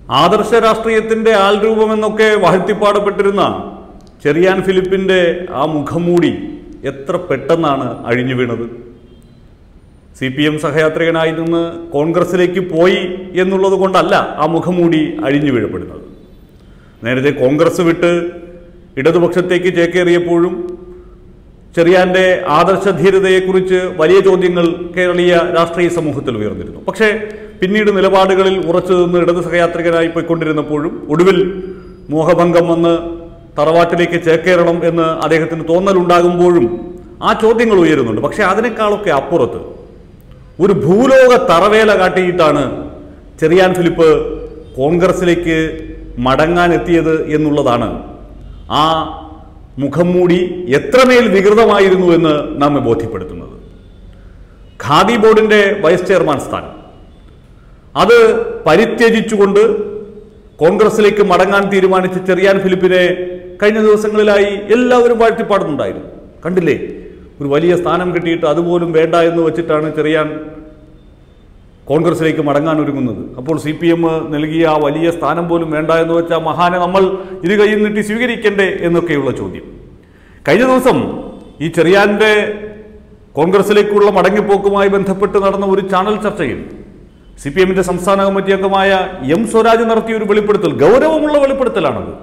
ആദർശ രാഷ്ട്രീയത്തിന്റെ ആൾരൂപമെന്നൊക്കെ വാഴ്ത്തിപ്പാടപ്പെട്ടിരുന്ന ചെറിയാൻ ഫിലിപ്പിന്റെ ആ മുഖംമൂടി എത്ര പെട്ടെന്നാണ് അഴിഞ്ഞു വീണത്. CPM സഹയാത്രികനായി നിന്ന് കോൺഗ്രസിലേക്ക് പോയി എന്നുള്ളത് കൊണ്ടല്ല ആ മുഖംമൂടി അഴിഞ്ഞു വീഴപ്പെടുന്നത്. നേരത്തെ കോൺഗ്രസ് വിട്ട് ഇടതുപക്ഷത്തേക്ക് ചേക്കേറിയപ്പോഴും ചെറിയാന്റെ ആദർശധീരതയെക്കുറിച്ച് വലിയ ചോദ്യങ്ങൾ കേരളീയ രാഷ്ട്രീയ സമൂഹത്തിൽ ഉയർന്നിരുന്നു. പക്ഷേ പിന്നീട് നിലപാടുകളിൽ ഉറച്ചു നിന്ന് ഇടത് സഹയാത്രികനായി പോയിക്കൊണ്ടിരുന്നപ്പോഴും ഒടുവിൽ മോഹഭംഗം വന്ന് തറവാട്ടിലേക്ക് ചേക്കേറണം എന്ന് അദ്ദേഹത്തിന് തോന്നലുണ്ടാകുമ്പോഴും ആ ചോദ്യങ്ങൾ ഉയരുന്നുണ്ട്. പക്ഷേ അതിനേക്കാളൊക്കെ അപ്പുറത്ത് ഒരു ഭൂലോക തറവേല കാട്ടിയിട്ടാണ് ചെറിയാൻ ഫിലിപ്പ് കോൺഗ്രസിലേക്ക് മടങ്ങാനെത്തിയത് എന്നുള്ളതാണ് ആ മുഖംമൂടി എത്രമേൽ വികൃതമായിരുന്നു എന്ന് നമ്മെ ബോധ്യപ്പെടുത്തുന്നത്. ഖാദി ബോർഡിന്റെ വൈസ് ചെയർമാൻ സ്ഥാനം അത് പരിത്യജിച്ചുകൊണ്ട് കോൺഗ്രസിലേക്ക് മടങ്ങാൻ തീരുമാനിച്ച ചെറിയാൻ ഫിലിപ്പിനെ കഴിഞ്ഞ ദിവസങ്ങളിലായി എല്ലാവരും വാഴ്ത്തിപ്പാടുന്നുണ്ടായിരുന്നു. കണ്ടില്ലേ, ഒരു വലിയ സ്ഥാനം കിട്ടിയിട്ട് അതുപോലും വേണ്ട എന്ന് വെച്ചിട്ടാണ് ചെറിയാൻ കോൺഗ്രസിലേക്ക് മടങ്ങാൻ ഒരുങ്ങുന്നത്. അപ്പോൾ CPM നൽകിയ ആ വലിയ സ്ഥാനം പോലും വേണ്ട എന്ന് വെച്ചാൽ മഹാനെ നമ്മൾ ഇരു കൈയിൽ നീട്ടി സ്വീകരിക്കണ്ടേ എന്നൊക്കെയുള്ള ചോദ്യം. കഴിഞ്ഞ ദിവസം ഈ ചെറിയാന്റെ കോൺഗ്രസിലേക്കുള്ള മടങ്ങിപ്പോക്കുമായി ബന്ധപ്പെട്ട് നടന്ന ഒരു ചാനൽ ചർച്ചയിൽ CPMന്റെ സംസ്ഥാന കമ്മിറ്റി അംഗമായ M സ്വരാജ് നടത്തിയ ഒരു വെളിപ്പെടുത്തൽ, ഗൗരവമുള്ള വെളിപ്പെടുത്തലാണത്.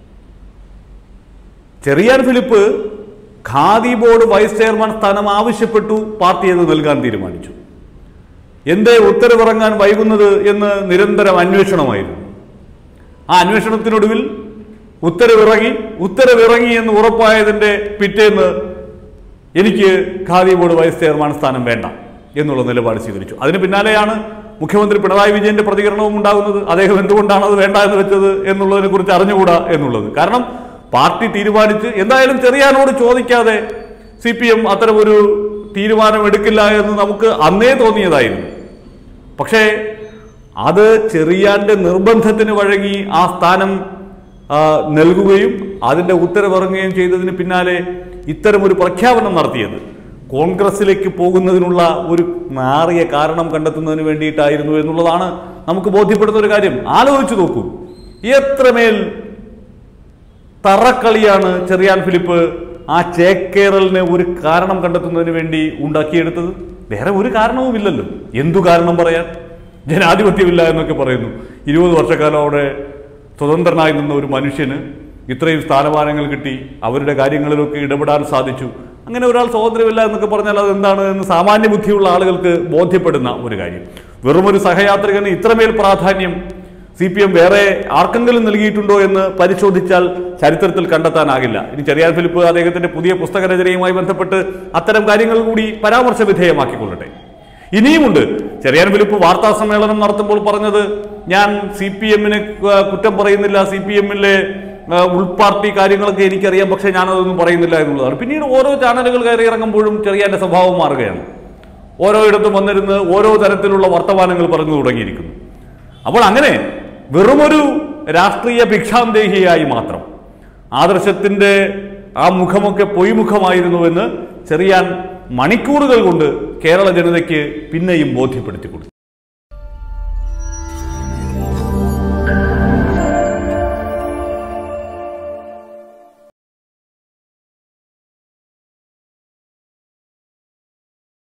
Cherian Philip khadi board vice chairman സ്ഥാനം ആവശ്യപ്പെട്ടു, പാർട്ടി അത് നൽകാൻ തീരുമാനിച്ചു. എന്തേ ഉത്തരവിറങ്ങാൻ വൈകുന്നത് എന്ന് നിരന്തരം അന്വേഷണമായിരുന്നു. ആ അന്വേഷണത്തിനൊടുവിൽ ഉത്തരവിറങ്ങി എന്ന് ഉറപ്പായതിൻ്റെ പിറ്റേന്ന് എനിക്ക് ഖാദി ബോർഡ് വൈസ് ചെയർമാൻ സ്ഥാനം വേണ്ട എന്നുള്ള നിലപാട് സ്വീകരിച്ചു. അതിന് പിന്നാലെയാണ് മുഖ്യമന്ത്രി പിണറായി വിജയന്റെ പ്രതികരണവും ഉണ്ടാകുന്നത്. അദ്ദേഹം എന്തുകൊണ്ടാണ് അത് വേണ്ട എന്ന് വെച്ചത് എന്നുള്ളതിനെ കുറിച്ച് അറിഞ്ഞുകൂടാ എന്നുള്ളത്. കാരണം പാർട്ടി തീരുമാനിച്ച് എന്തായാലും ചെറിയാനോട് ചോദിക്കാതെ CPM അത്തരമൊരു തീരുമാനം എടുക്കില്ല എന്ന് നമുക്ക് അന്നേ തോന്നിയതായിരുന്നു. പക്ഷേ അത് ചെറിയാന്റെ നിർബന്ധത്തിന് വഴങ്ങി ആ സ്ഥാനം നൽകുകയും അതിൻ്റെ ഉത്തരവിറങ്ങുകയും ചെയ്തതിന് പിന്നാലെ ഇത്തരമൊരു പ്രഖ്യാപനം നടത്തിയത് കോൺഗ്രസിലേക്ക് പോകുന്നതിനുള്ള ഒരു മാറിയ കാരണം കണ്ടെത്തുന്നതിന് വേണ്ടിയിട്ടായിരുന്നു എന്നുള്ളതാണ് നമുക്ക് ബോധ്യപ്പെടുന്ന ഒരു കാര്യം. ആലോചിച്ചു നോക്കൂ, എത്രമേൽ തറക്കളിയാണ് ചെറിയാൻ ഫിലിപ്പ് ആ ചേക്കേറലിന് ഒരു കാരണം കണ്ടെത്തുന്നതിന് വേണ്ടി ഉണ്ടാക്കിയെടുത്തത്. വേറെ ഒരു കാരണവുമില്ലല്ലോ. എന്തു കാരണം പറയാൻ? ജനാധിപത്യമില്ല എന്നൊക്കെ പറയുന്നു. 20 വർഷക്കാലം അവിടെ സ്വതന്ത്രനായി നിന്ന ഒരു മനുഷ്യന് ഇത്രയും സ്ഥാനമാനങ്ങൾ കിട്ടി, അവരുടെ കാര്യങ്ങളിലൊക്കെ ഇടപെടാൻ സാധിച്ചു. അങ്ങനെ ഒരാൾ സ്വാതന്ത്ര്യമില്ല എന്നൊക്കെ പറഞ്ഞാൽ അതെന്താണ് എന്ന് സാമാന്യ ബുദ്ധിയുള്ള ആളുകൾക്ക് ബോധ്യപ്പെടുന്ന ഒരു കാര്യം. വെറുമൊരു സഹയാത്രികന് ഇത്രമേൽ പ്രാധാന്യം CPM വേറെ ആർക്കെങ്കിലും നൽകിയിട്ടുണ്ടോ എന്ന് പരിശോധിച്ചാൽ ചരിത്രത്തിൽ കണ്ടെത്താനാകില്ല. ഇനി ചെറിയാൻ ഫിലിപ്പ് അദ്ദേഹത്തിന്റെ പുതിയ പുസ്തകരചനയുമായി ബന്ധപ്പെട്ട് അത്തരം കാര്യങ്ങൾ കൂടി പരാമർശ വിധേയമാക്കിക്കൊള്ളട്ടെ. ഇനിയുമുണ്ട്. ചെറിയാൻ ഫിലിപ്പ് വാർത്താ സമ്മേളനം നടത്തുമ്പോൾ പറഞ്ഞത്, ഞാൻ CPMനെ കുറ്റം പറയുന്നില്ല, CPMലെ ഉൾപാർട്ടി കാര്യങ്ങളൊക്കെ എനിക്കറിയാം, പക്ഷേ ഞാനതൊന്നും പറയുന്നില്ല എന്നുള്ളതാണ്. പിന്നീട് ഓരോ ചാനലുകൾ കയറി ഇറങ്ങുമ്പോഴും ചെറിയാന്റെ സ്വഭാവം മാറുകയാണ്. ഓരോ ഇടത്തും വന്നിരുന്ന് ഓരോ തരത്തിലുള്ള വർത്തമാനങ്ങൾ പറഞ്ഞു തുടങ്ങിയിരിക്കുന്നു. അപ്പോൾ അങ്ങനെ വെറുമൊരു രാഷ്ട്രീയ ഭിക്ഷാന്തേഹിയായി മാത്രം ആദർശത്തിന്റെ ആ മുഖമൊക്കെ പൊയ്മുഖമായിരുന്നുവെന്ന് ചെറിയാൻ മണിക്കൂറുകൾ കൊണ്ട് കേരള ജനതയ്ക്ക് പിന്നെയും ബോധ്യപ്പെടുത്തി കൊടുത്തു.